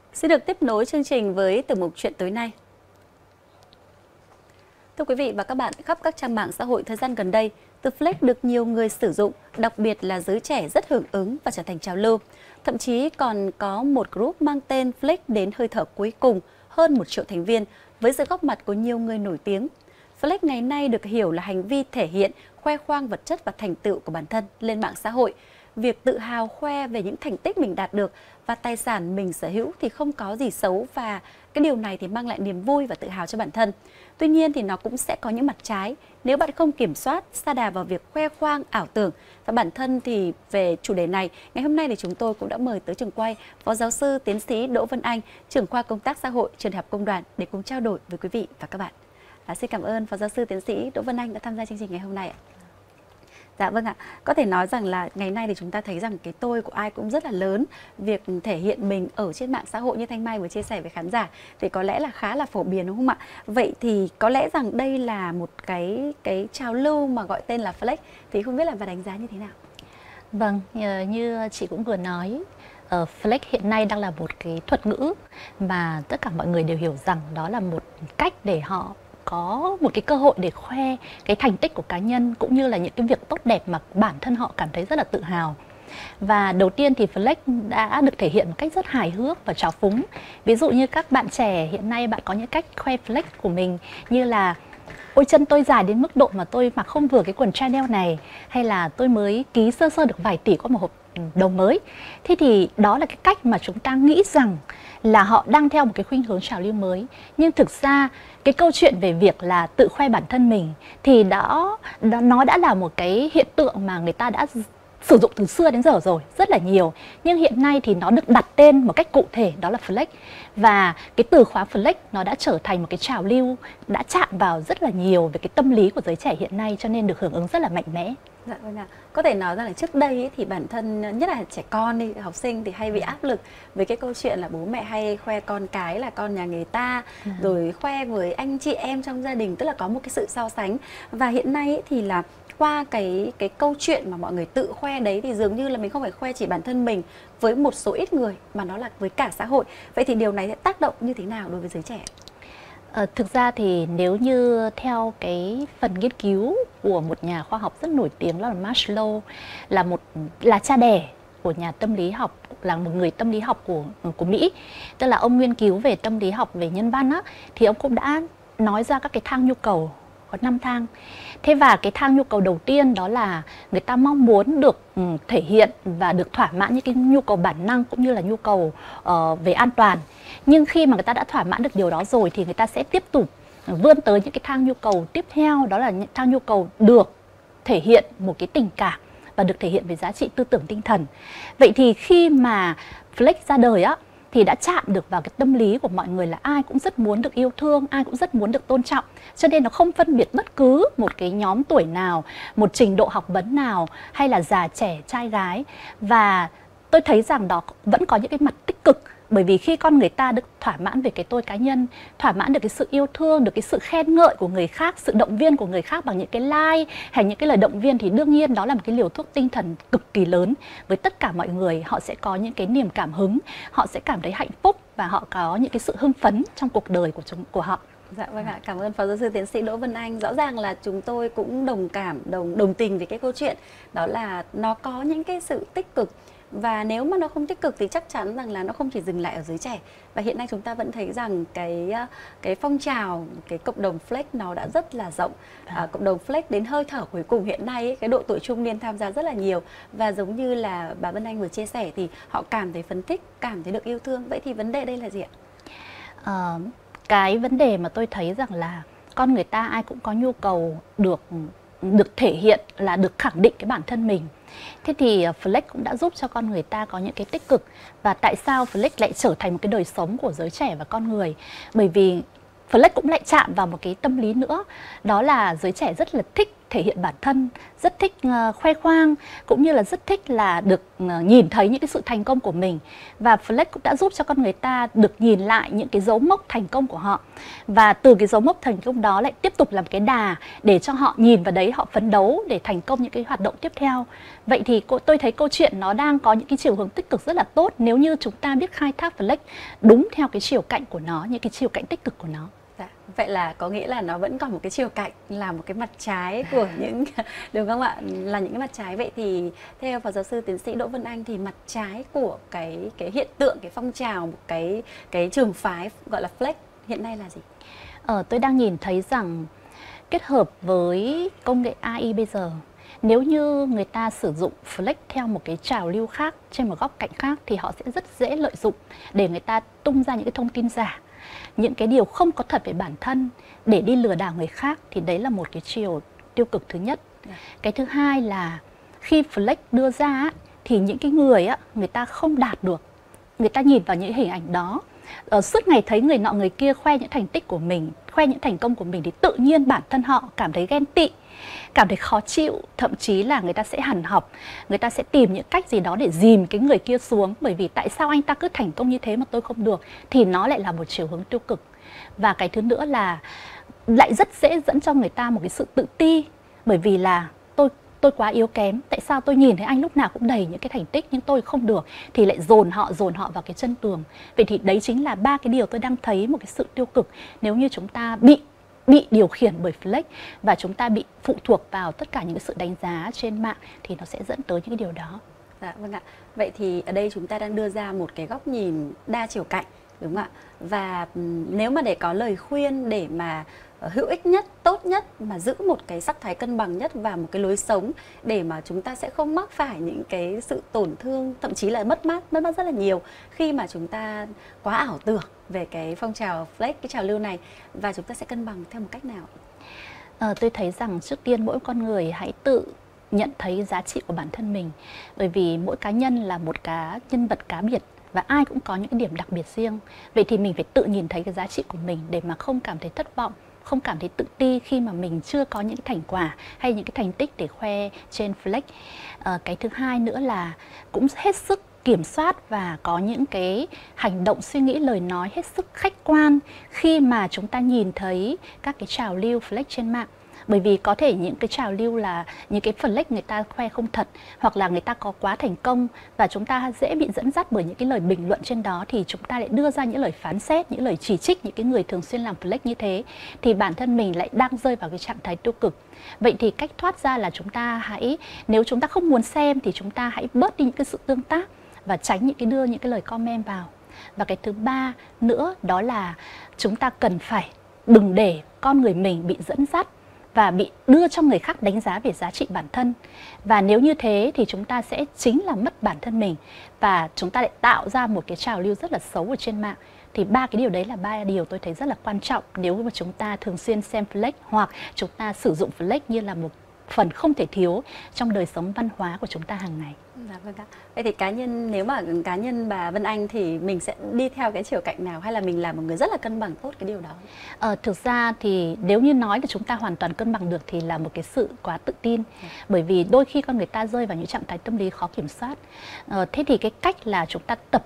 Xin được tiếp nối chương trình với tiểu mục chuyện tối nay. Thưa quý vị và các bạn, khắp các trang mạng xã hội thời gian gần đây, từ Flex được nhiều người sử dụng, đặc biệt là giới trẻ rất hưởng ứng và trở thành trào lưu. Thậm chí còn có một group mang tên Flex đến hơi thở cuối cùng, hơn 1 triệu thành viên, với sự góp mặt của nhiều người nổi tiếng. Flex ngày nay được hiểu là hành vi thể hiện, khoe khoang vật chất và thành tựu của bản thân lên mạng xã hội. Việc tự hào khoe về những thành tích mình đạt được và tài sản mình sở hữu thì không có gì xấu, và cái điều này thì mang lại niềm vui và tự hào cho bản thân. Tuy nhiên thì nó cũng sẽ có những mặt trái nếu bạn không kiểm soát, sa đà vào việc khoe khoang, ảo tưởng. Và bản thân thì về chủ đề này, ngày hôm nay thì chúng tôi cũng đã mời tới trường quay Phó Giáo sư Tiến sĩ Đỗ Vân Anh, trưởng khoa công tác xã hội, Trường Đại học Công đoàn để cùng trao đổi với quý vị và các bạn. Xin cảm ơn Phó Giáo sư Tiến sĩ Đỗ Vân Anh đã tham gia chương trình ngày hôm nay ạ. Dạ vâng ạ, có thể nói rằng là ngày nay thì chúng ta thấy rằng cái tôi của ai cũng rất là lớn. Việc thể hiện mình ở trên mạng xã hội như Thanh Mai vừa chia sẻ với khán giả thì có lẽ là khá là phổ biến, đúng không ạ? Vậy thì có lẽ rằng đây là một cái trào lưu mà gọi tên là Flex, thì không biết là bà đánh giá như thế nào? Vâng, như chị cũng vừa nói, Flex hiện nay đang là một cái thuật ngữ mà tất cả mọi người đều hiểu rằng đó là một cách để họ có một cái cơ hội để khoe cái thành tích của cá nhân, cũng như là những cái việc tốt đẹp mà bản thân họ cảm thấy rất là tự hào. Và đầu tiên thì Flex đã được thể hiện một cách rất hài hước và trào phúng. Ví dụ như các bạn trẻ hiện nay, bạn có những cách khoe Flex của mình như là: ôi chân tôi dài đến mức độ mà tôi mặc không vừa cái quần Chanel này, hay là tôi mới ký sơ sơ được vài tỷ qua một hộp đồng mới. Thế thì đó là cái cách mà chúng ta nghĩ rằng là họ đang theo một cái khuynh hướng trào lưu mới. Nhưng thực ra cái câu chuyện về việc là tự khoe bản thân mình thì nó đã là một cái hiện tượng mà người ta đã sử dụng từ xưa đến giờ rồi, rất là nhiều. Nhưng hiện nay thì nó được đặt tên một cách cụ thể, đó là Flex. Và cái từ khóa Flex nó đã trở thành một cái trào lưu, đã chạm vào rất là nhiều về cái tâm lý của giới trẻ hiện nay, cho nên được hưởng ứng rất là mạnh mẽ. Dạ vâng ạ. Có thể nói rằng là trước đây ấy, thì bản thân, nhất là trẻ con đi, học sinh thì hay bị áp lực với cái câu chuyện là bố mẹ hay khoe con cái là con nhà người ta, rồi khoe với anh chị em trong gia đình, tức là có một cái sự so sánh. Và hiện nay ấy, thì là qua cái câu chuyện mà mọi người tự khoe đấy thì dường như là mình không phải khoe chỉ bản thân mình với một số ít người, mà nó là với cả xã hội. Vậy thì điều này sẽ tác động như thế nào đối với giới trẻ? Thực ra thì nếu như theo cái phần nghiên cứu của một nhà khoa học rất nổi tiếng là Maslow, là cha đẻ của nhà tâm lý học, là một người tâm lý học của Mỹ, tức là ông nghiên cứu về tâm lý học, về nhân văn á, thì ông cũng đã nói ra các cái thang nhu cầu, có 5 thang. Thế và cái thang nhu cầu đầu tiên đó là người ta mong muốn được thể hiện và được thỏa mãn những cái nhu cầu bản năng, cũng như là nhu cầu về an toàn. Nhưng khi mà người ta đã thỏa mãn được điều đó rồi thì người ta sẽ tiếp tục vươn tới những cái thang nhu cầu tiếp theo, đó là những thang nhu cầu được thể hiện một cái tình cảm và được thể hiện về giá trị tư tưởng tinh thần. Vậy thì khi mà Flex ra đời á, thì đã chạm được vào cái tâm lý của mọi người là ai cũng rất muốn được yêu thương, ai cũng rất muốn được tôn trọng. Cho nên nó không phân biệt bất cứ một cái nhóm tuổi nào, một trình độ học vấn nào, hay là già trẻ, trai gái. Và tôi thấy rằng đó vẫn có những cái mặt tích cực. Bởi vì khi con người ta được thỏa mãn về cái tôi cá nhân, thỏa mãn được cái sự yêu thương, được cái sự khen ngợi của người khác, sự động viên của người khác bằng những cái like hay những cái lời động viên, thì đương nhiên đó là một cái liều thuốc tinh thần cực kỳ lớn. Với tất cả mọi người, họ sẽ có những cái niềm cảm hứng, họ sẽ cảm thấy hạnh phúc và họ có những cái sự hưng phấn trong cuộc đời của họ. Dạ vâng ạ, cảm ơn Phó Giáo sư Tiến sĩ Đỗ Vân Anh. Rõ ràng là chúng tôi cũng đồng tình với cái câu chuyện đó là nó có những cái sự tích cực. Và nếu mà nó không tích cực thì chắc chắn rằng là nó không chỉ dừng lại ở giới trẻ. Và hiện nay chúng ta vẫn thấy rằng cái phong trào, cái cộng đồng Flex nó đã rất là rộng. Cộng đồng Flex đến hơi thở cuối cùng hiện nay ấy, cái độ tuổi trung niên tham gia rất là nhiều. Và giống như là bà Vân Anh vừa chia sẻ thì họ cảm thấy phấn khích, cảm thấy được yêu thương. Vậy thì vấn đề đây là gì ạ? Cái vấn đề mà tôi thấy rằng là con người ta ai cũng có nhu cầu được thể hiện, là được khẳng định cái bản thân mình. Thế thì Flex cũng đã giúp cho con người ta có những cái tích cực. Và tại sao Flex lại trở thành một cái đời sống của giới trẻ và con người? Bởi vì Flex cũng lại chạm vào một cái tâm lý nữa, đó là giới trẻ rất là thích thể hiện bản thân, rất thích khoe khoang, cũng như là rất thích là được nhìn thấy những cái sự thành công của mình. Và Flex cũng đã giúp cho con người ta được nhìn lại những cái dấu mốc thành công của họ. Và từ cái dấu mốc thành công đó lại tiếp tục làm cái đà để cho họ nhìn vào đấy, họ phấn đấu để thành công những cái hoạt động tiếp theo. Vậy thì tôi thấy câu chuyện nó đang có những cái chiều hướng tích cực rất là tốt nếu như chúng ta biết khai thác Flex đúng theo cái chiều cạnh của nó, những cái chiều cạnh tích cực của nó. Dạ. Vậy là có nghĩa là nó vẫn còn một cái chiều cạnh, là một cái mặt trái của những đúng không ạ? Là những cái mặt trái. Vậy thì theo Phó Giáo sư Tiến sĩ Đỗ Vân Anh thì mặt trái của cái hiện tượng, cái phong trào, một cái trường phái gọi là Flex hiện nay là gì? Tôi đang nhìn thấy rằng kết hợp với công nghệ AI bây giờ, nếu như người ta sử dụng Flex theo một cái trào lưu khác, trên một góc cạnh khác, thì họ sẽ rất dễ lợi dụng để người ta tung ra những cái thông tin giả, những cái điều không có thật về bản thân để đi lừa đảo người khác. Thì đấy là một cái chiều tiêu cực thứ nhất. Cái thứ hai là khi Flex đưa ra thì những cái người ta không đạt được, người ta nhìn vào những hình ảnh đó, suốt ngày thấy người nọ người kia khoe những thành tích của mình, khoe những thành công của mình, thì tự nhiên bản thân họ cảm thấy ghen tị, cảm thấy khó chịu, thậm chí là người ta sẽ hằn học, người ta sẽ tìm những cách gì đó để dìm cái người kia xuống, bởi vì tại sao anh ta cứ thành công như thế mà tôi không được, thì nó lại là một chiều hướng tiêu cực. Và cái thứ nữa là lại rất dễ dẫn cho người ta một cái sự tự ti, bởi vì là tôi quá yếu kém, tại sao tôi nhìn thấy anh lúc nào cũng đầy những cái thành tích nhưng tôi không được, thì lại dồn họ vào cái chân tường. Vậy thì đấy chính là ba cái điều tôi đang thấy một cái sự tiêu cực nếu như chúng ta bị điều khiển bởi Flex và chúng ta bị phụ thuộc vào tất cả những cái sự đánh giá trên mạng, thì nó sẽ dẫn tới những cái điều đó. Dạ, vâng ạ. Vậy thì ở đây chúng ta đang đưa ra một cái góc nhìn đa chiều cạnh, đúng không ạ? Và nếu mà để có lời khuyên để mà hữu ích nhất, tốt nhất, mà giữ một cái sắc thái cân bằng nhất và một cái lối sống để mà chúng ta sẽ không mắc phải những cái sự tổn thương, thậm chí là mất mát rất là nhiều khi mà chúng ta quá ảo tưởng về cái phong trào Flex, cái trào lưu này, và chúng ta sẽ cân bằng theo một cách nào? Tôi thấy rằng trước tiên mỗi con người hãy tự nhận thấy giá trị của bản thân mình, bởi vì mỗi cá nhân là một cá nhân vật cá biệt và ai cũng có những cái điểm đặc biệt riêng. Vậy thì mình phải tự nhìn thấy cái giá trị của mình để mà không cảm thấy thất vọng, không cảm thấy tự ti khi mà mình chưa có những cái thành quả hay những cái thành tích để khoe trên Flex. Cái thứ hai nữa là cũng hết sức kiểm soát và có những cái hành động, suy nghĩ, lời nói hết sức khách quan khi mà chúng ta nhìn thấy các cái trào lưu Flex trên mạng. Bởi vì có thể những cái trào lưu là những cái Flex người ta khoe không thật, hoặc là người ta có quá thành công và chúng ta dễ bị dẫn dắt bởi những cái lời bình luận trên đó, thì chúng ta lại đưa ra những lời phán xét, những lời chỉ trích những cái người thường xuyên làm Flex như thế, thì bản thân mình lại đang rơi vào cái trạng thái tiêu cực. Vậy thì cách thoát ra là chúng ta hãy, nếu chúng ta không muốn xem thì chúng ta hãy bớt đi những cái sự tương tác và tránh đưa những cái lời comment vào. Và cái thứ ba nữa đó là chúng ta cần phải đừng để con người mình bị dẫn dắt và bị đưa cho người khác đánh giá về giá trị bản thân. Và nếu như thế thì chúng ta sẽ chính là mất bản thân mình, và chúng ta lại tạo ra một cái trào lưu rất là xấu ở trên mạng. Thì ba cái điều đấy là ba điều tôi thấy rất là quan trọng nếu mà chúng ta thường xuyên xem Flex, hoặc chúng ta sử dụng Flex như là một phần không thể thiếu trong đời sống văn hóa của chúng ta hàng ngày. Dạ, vâng ạ. Vậy thì nếu mà cá nhân bà Vân Anh thì mình sẽ đi theo cái chiều cạnh nào, hay là mình là một người rất là cân bằng tốt cái điều đó? Thực ra thì nếu như nói là chúng ta hoàn toàn cân bằng được thì là một cái sự quá tự tin. Bởi vì đôi khi con người ta rơi vào những trạng thái tâm lý khó kiểm soát. Thế thì cái cách là chúng ta tập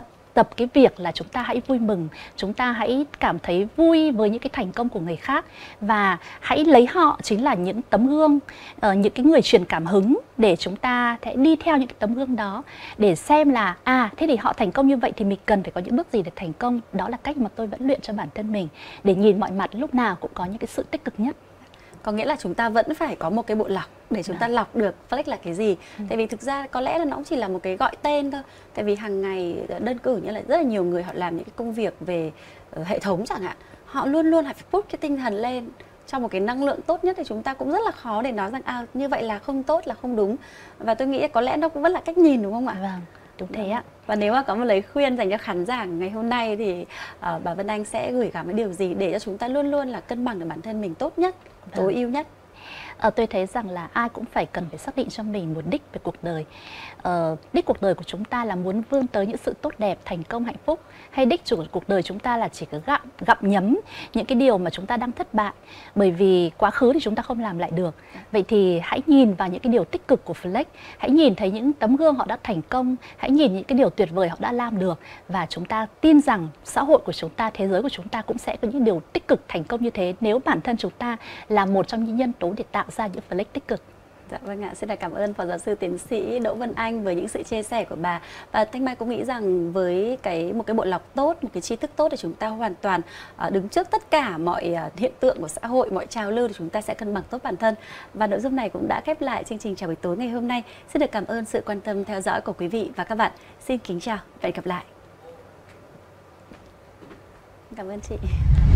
cái việc là chúng ta hãy vui mừng, chúng ta hãy cảm thấy vui với những cái thành công của người khác, và hãy lấy họ chính là những tấm gương, những cái người truyền cảm hứng, để chúng ta sẽ đi theo những cái tấm gương đó để xem là thế thì họ thành công như vậy thì mình cần phải có những bước gì để thành công. Đó là cách mà tôi vẫn luyện cho bản thân mình, để nhìn mọi mặt lúc nào cũng có những cái sự tích cực nhất. Có nghĩa là chúng ta vẫn phải có một cái bộ lọc để chúng ta lọc được Flex là cái gì. Tại vì thực ra có lẽ là nó cũng chỉ là một cái gọi tên thôi. Tại vì hàng ngày đơn cử như là rất là nhiều người họ làm những cái công việc về hệ thống chẳng hạn, họ luôn luôn phải put cái tinh thần lên cho một cái năng lượng tốt nhất, thì chúng ta cũng rất là khó để nói rằng như vậy là không tốt, là không đúng. Và tôi nghĩ có lẽ nó cũng vẫn là cách nhìn, đúng không ạ? Vâng, đúng thế ạ. Và nếu mà có một lời khuyên dành cho khán giả ngày hôm nay thì bà Vân Anh sẽ gửi gắm cái điều gì để cho chúng ta luôn luôn là cân bằng được bản thân mình tốt nhất, tối ưu nhất? Tôi thấy rằng là ai cũng cần phải xác định cho mình một đích về cuộc đời. Đích cuộc đời của chúng ta là muốn vươn tới những sự tốt đẹp, thành công, hạnh phúc, hay đích của cuộc đời chúng ta là chỉ có gặm nhấm những cái điều mà chúng ta đang thất bại, bởi vì quá khứ thì chúng ta không làm lại được. Vậy thì hãy nhìn vào những cái điều tích cực của Flex, hãy nhìn thấy những tấm gương họ đã thành công, hãy nhìn những cái điều tuyệt vời họ đã làm được, và chúng ta tin rằng xã hội của chúng ta, thế giới của chúng ta cũng sẽ có những điều tích cực thành công như thế nếu bản thân chúng ta là một trong những nhân tố để tạo ra những Flex tích cực. Dạ vâng ạ, xin được cảm ơn Phó Giáo sư Tiến sĩ Đỗ Vân Anh với những sự chia sẻ của bà. Và Thanh Mai cũng nghĩ rằng với một cái bộ lọc tốt, một cái tri thức tốt thì chúng ta hoàn toàn đứng trước tất cả mọi hiện tượng của xã hội, mọi trào lưu thì chúng ta sẽ cân bằng tốt bản thân. Và nội dung này cũng đã khép lại chương trình Chào buổi tối ngày hôm nay. Xin được cảm ơn sự quan tâm theo dõi của quý vị và các bạn. Xin kính chào và hẹn gặp lại. Cảm ơn chị.